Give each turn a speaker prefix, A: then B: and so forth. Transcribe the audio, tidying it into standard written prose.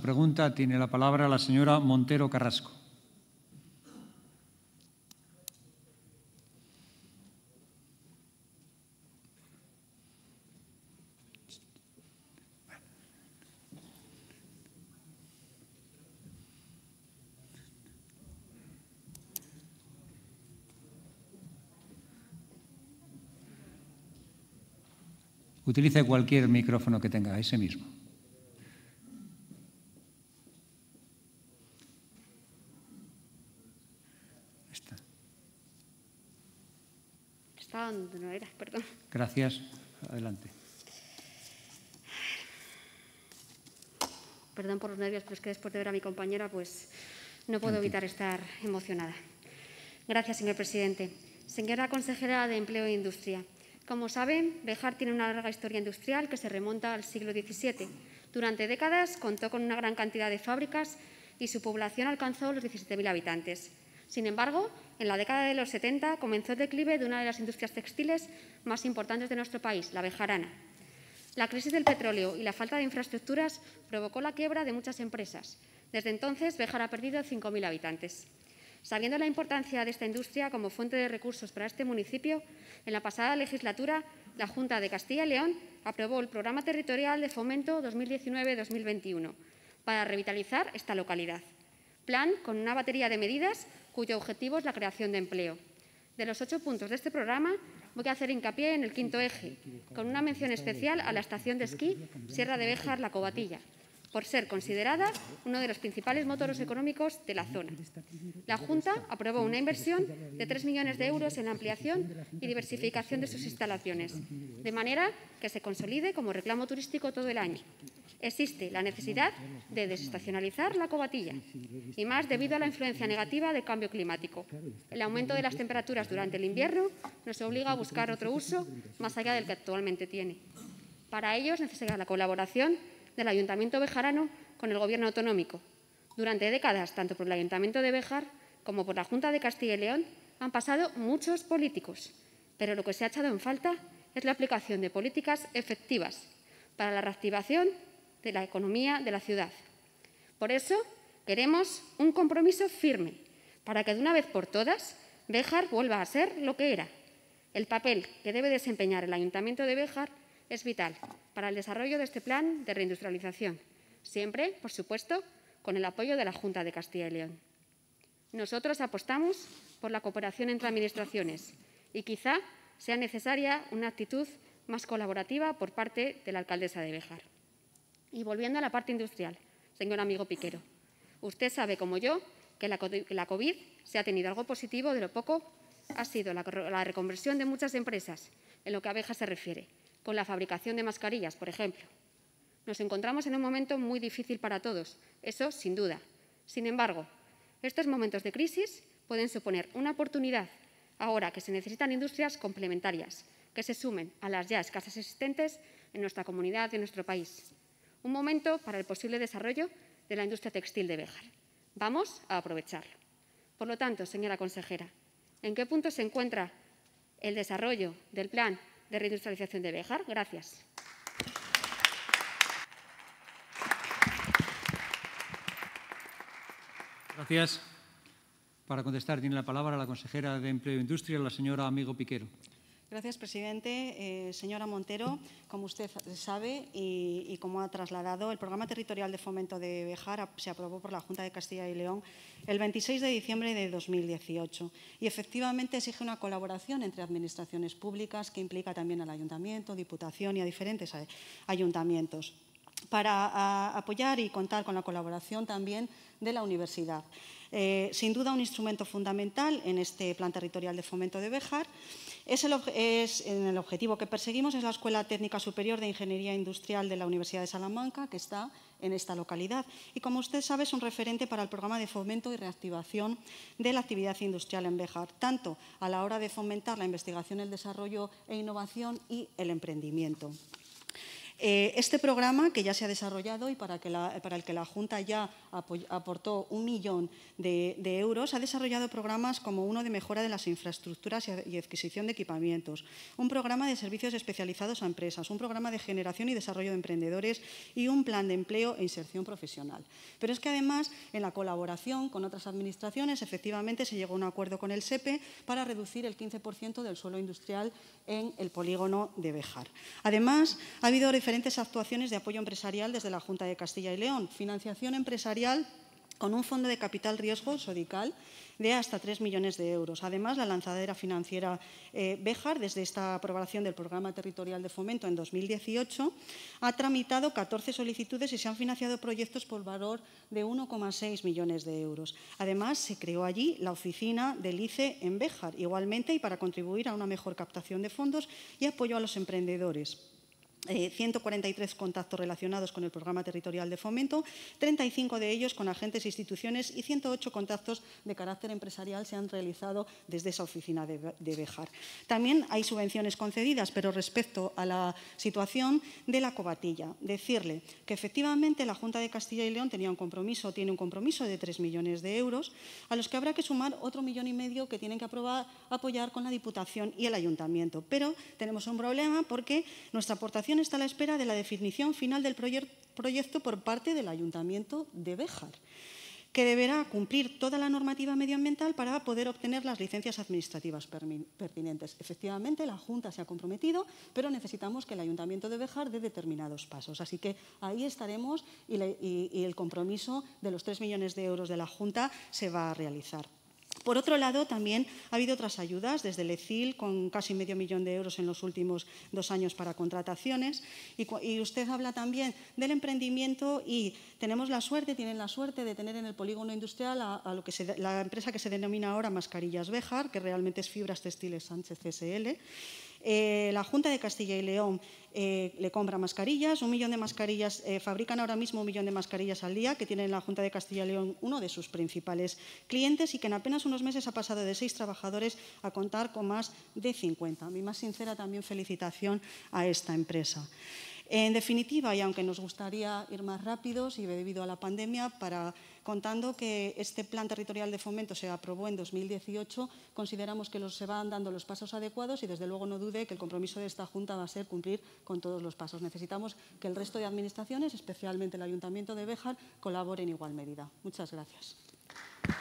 A: Pregunta, tiene la palabra la señora Montero Carrasco. Utilice cualquier micrófono que tenga, ese mismo.
B: Estaba donde no era, perdón.
A: Gracias. Adelante.
B: Perdón por los nervios, pero es que después de ver a mi compañera, pues no puedo evitar estar emocionada. Gracias, señor presidente. Señora consejera de Empleo e Industria, como saben, Béjar tiene una larga historia industrial que se remonta al siglo XVII. Durante décadas contó con una gran cantidad de fábricas y su población alcanzó los 17.000 habitantes. Sin embargo, en la década de los 70 comenzó el declive de una de las industrias textiles más importantes de nuestro país, la bejarana. La crisis del petróleo y la falta de infraestructuras provocó la quiebra de muchas empresas. Desde entonces, Béjar ha perdido 5.000 habitantes. Sabiendo la importancia de esta industria como fuente de recursos para este municipio, en la pasada legislatura, la Junta de Castilla y León aprobó el Programa Territorial de Fomento 2019-2021 para revitalizar esta localidad. Plan con una batería de medidas cuyo objetivo es la creación de empleo. De los 8 puntos de este programa, voy a hacer hincapié en el 5.º eje, con una mención especial a la estación de esquí Sierra de Béjar-La Covatilla, por ser considerada uno de los principales motores económicos de la zona. La Junta aprobó una inversión de 3 millones de euros en la ampliación y diversificación de sus instalaciones, de manera que se consolide como reclamo turístico todo el año. Existe la necesidad de desestacionalizar la Covatilla, y más debido a la influencia negativa del cambio climático. El aumento de las temperaturas durante el invierno nos obliga a buscar otro uso más allá del que actualmente tiene. Para ello es necesaria la colaboración del Ayuntamiento bejarano con el Gobierno autonómico. Durante décadas, tanto por el Ayuntamiento de Béjar como por la Junta de Castilla y León, han pasado muchos políticos, pero lo que se ha echado en falta es la aplicación de políticas efectivas para la reactivación de la economía de la ciudad. Por eso, queremos un compromiso firme para que de una vez por todas Béjar vuelva a ser lo que era. El papel que debe desempeñar el Ayuntamiento de Béjar es vital para el desarrollo de este plan de reindustrialización, siempre, por supuesto, con el apoyo de la Junta de Castilla y León. Nosotros apostamos por la cooperación entre administraciones y quizá sea necesaria una actitud más colaborativa por parte de la alcaldesa de Béjar. Y volviendo a la parte industrial, señor amigo Piquero, usted sabe como yo que la COVID se ha tenido algo positivo, de lo poco ha sido la reconversión de muchas empresas en lo que a Béjar se refiere, con la fabricación de mascarillas, por ejemplo. Nos encontramos en un momento muy difícil para todos, eso sin duda. Sin embargo, estos momentos de crisis pueden suponer una oportunidad ahora que se necesitan industrias complementarias que se sumen a las ya escasas existentes en nuestra comunidad y en nuestro país. Un momento para el posible desarrollo de la industria textil de Béjar. Vamos a aprovecharlo. Por lo tanto, señora consejera, ¿en qué punto se encuentra el desarrollo del plan de reindustrialización de Béjar? Gracias.
A: Gracias. Para contestar tiene la palabra la consejera de Empleo e Industria, la señora Amigo Piquero.
C: Gracias, presidente. Señora Montero, como usted sabe y como ha trasladado, el Programa Territorial de Fomento de Béjar se aprobó por la Junta de Castilla y León el 26 de diciembre de 2018 y efectivamente exige una colaboración entre administraciones públicas que implica también al Ayuntamiento, Diputación y a diferentes ayuntamientos, para apoyar y contar con la colaboración también de la universidad. Sin duda, un instrumento fundamental en este Plan Territorial de Fomento de Béjar. El objetivo que perseguimos es la Escuela Técnica Superior de Ingeniería Industrial de la Universidad de Salamanca, que está en esta localidad. Y, como usted sabe, es un referente para el programa de fomento y reactivación de la actividad industrial en Béjar, tanto a la hora de fomentar la investigación, el desarrollo e innovación y el emprendimiento. Este programa, que ya se ha desarrollado y para el que la Junta ya aportó 1 millón de euros, ha desarrollado programas como uno de mejora de las infraestructuras y adquisición de equipamientos, un programa de servicios especializados a empresas, un programa de generación y desarrollo de emprendedores y un plan de empleo e inserción profesional. Pero es que además, en la colaboración con otras administraciones, efectivamente se llegó a un acuerdo con el SEPE para reducir el 15% del suelo industrial en el polígono de Béjar. Además, ha habido diferentes actuaciones de apoyo empresarial desde la Junta de Castilla y León. Financiación empresarial con un fondo de capital riesgo, SODICAL, de hasta 3 millones de euros. Además, la lanzadera financiera Béjar, desde esta aprobación del Programa Territorial de Fomento en 2018, ha tramitado 14 solicitudes y se han financiado proyectos por valor de 1,6 millones de euros. Además, se creó allí la oficina del ICE en Béjar, igualmente, y para contribuir a una mejor captación de fondos y apoyo a los emprendedores. 143 contactos relacionados con el Programa Territorial de Fomento, 35 de ellos con agentes e instituciones y 108 contactos de carácter empresarial se han realizado desde esa oficina de Béjar. También hay subvenciones concedidas, pero respecto a la situación de la Covatilla, decirle que efectivamente la Junta de Castilla y León tiene un compromiso de 3 millones de euros, a los que habrá que sumar otro 1,5 millones que tienen que apoyar con la Diputación y el Ayuntamiento. Pero tenemos un problema porque nuestra aportación está a la espera de la definición final del proyecto por parte del Ayuntamiento de Béjar, que deberá cumplir toda la normativa medioambiental para poder obtener las licencias administrativas pertinentes. Efectivamente, la Junta se ha comprometido, pero necesitamos que el Ayuntamiento de Béjar dé determinados pasos. Así que ahí estaremos y el compromiso de los 3 millones de euros de la Junta se va a realizar. Por otro lado, también ha habido otras ayudas desde el ECIL, con casi medio millón de euros en los últimos 2 años para contrataciones. Y usted habla también del emprendimiento y tienen la suerte de tener en el polígono industrial la empresa que se denomina ahora Mascarillas Béjar, que realmente es Fibras Textiles Sánchez SL. La Junta de Castilla y León le compra mascarillas, 1 millón de mascarillas, fabrican ahora mismo 1 millón de mascarillas al día, que tiene en la Junta de Castilla y León uno de sus principales clientes y que en apenas unos meses ha pasado de 6 trabajadores a contar con más de 50. Mi más sincera también felicitación a esta empresa. En definitiva, y aunque nos gustaría ir más rápidos y debido a la pandemia, contando que este Plan Territorial de Fomento se aprobó en 2018, consideramos que se van dando los pasos adecuados y desde luego no dude que el compromiso de esta Junta va a ser cumplir con todos los pasos. Necesitamos que el resto de administraciones, especialmente el Ayuntamiento de Béjar, colaboren en igual medida. Muchas gracias.